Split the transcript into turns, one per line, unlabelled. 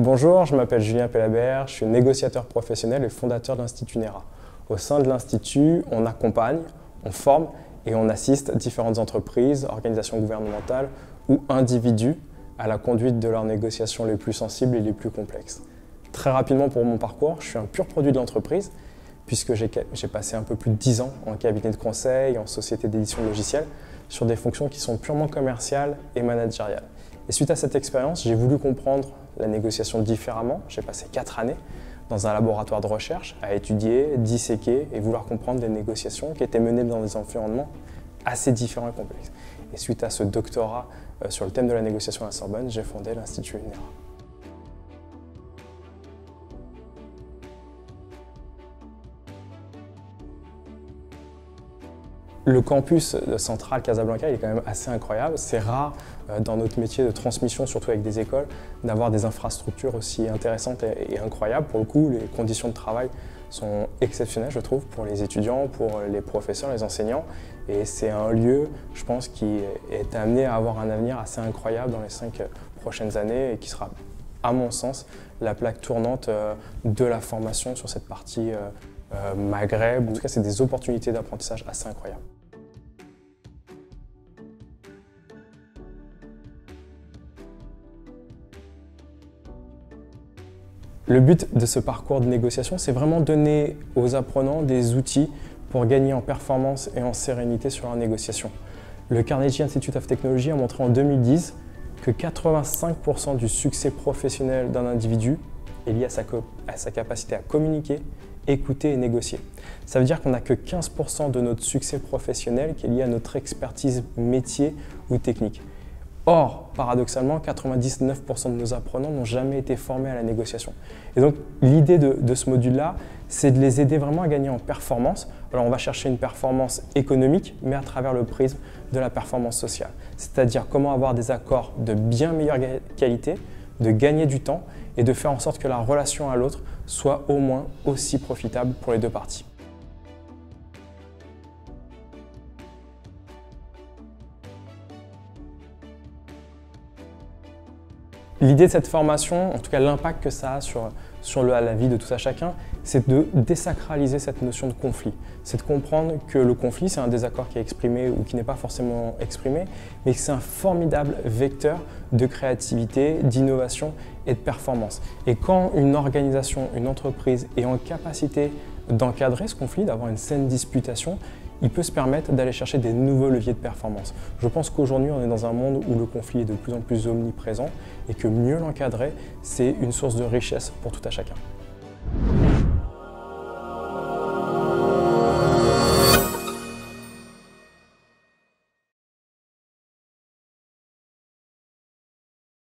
Bonjour, je m'appelle Julien Pellabert, je suis négociateur professionnel et fondateur de l'Institut NERA. Au sein de l'Institut, on accompagne, on forme et on assiste différentes entreprises, organisations gouvernementales ou individus à la conduite de leurs négociations les plus sensibles et les plus complexes. Très rapidement pour mon parcours, je suis un pur produit de l'entreprise puisque j'ai passé un peu plus de 10 ans en cabinet de conseil, en société d'édition de logiciels, sur des fonctions qui sont purement commerciales et managériales. Et suite à cette expérience, j'ai voulu comprendre la négociation différemment. J'ai passé 4 années dans un laboratoire de recherche à étudier, disséquer et vouloir comprendre des négociations qui étaient menées dans des environnements assez différents et complexes. Et suite à ce doctorat sur le thème de la négociation à la Sorbonne, j'ai fondé l'Institut NERA. Le campus central Casablanca est quand même assez incroyable. C'est rare dans notre métier de transmission, surtout avec des écoles, d'avoir des infrastructures aussi intéressantes et incroyables. Pour le coup, les conditions de travail sont exceptionnelles, je trouve, pour les étudiants, pour les professeurs, les enseignants. Et c'est un lieu, je pense, qui est amené à avoir un avenir assez incroyable dans les 5 prochaines années et qui sera, à mon sens, la plaque tournante de la formation sur cette partie Maghreb. En tout cas, c'est des opportunités d'apprentissage assez incroyables. Le but de ce parcours de négociation, c'est vraiment donner aux apprenants des outils pour gagner en performance et en sérénité sur leur négociation. Le Carnegie Institute of Technology a montré en 2010 que 85% du succès professionnel d'un individu est lié à sa capacité à communiquer, écouter et négocier. Ça veut dire qu'on n'a que 15% de notre succès professionnel qui est lié à notre expertise métier ou technique. Or, paradoxalement, 99% de nos apprenants n'ont jamais été formés à la négociation. Et donc, l'idée de ce module-là, c'est de les aider vraiment à gagner en performance. Alors, on va chercher une performance économique, mais à travers le prisme de la performance sociale. C'est-à-dire comment avoir des accords de bien meilleure qualité, de gagner du temps et de faire en sorte que la relation à l'autre soit au moins aussi profitable pour les deux parties. L'idée de cette formation, en tout cas l'impact que ça a sur la vie de tout un chacun, c'est de désacraliser cette notion de conflit. C'est de comprendre que le conflit, c'est un désaccord qui est exprimé ou qui n'est pas forcément exprimé, mais que c'est un formidable vecteur de créativité, d'innovation et de performance. Et quand une organisation, une entreprise est en capacité d'encadrer ce conflit, d'avoir une saine disputation, il peut se permettre d'aller chercher des nouveaux leviers de performance. Je pense qu'aujourd'hui, on est dans un monde où le conflit est de plus en plus omniprésent et que mieux l'encadrer, c'est une source de richesse pour tout un chacun.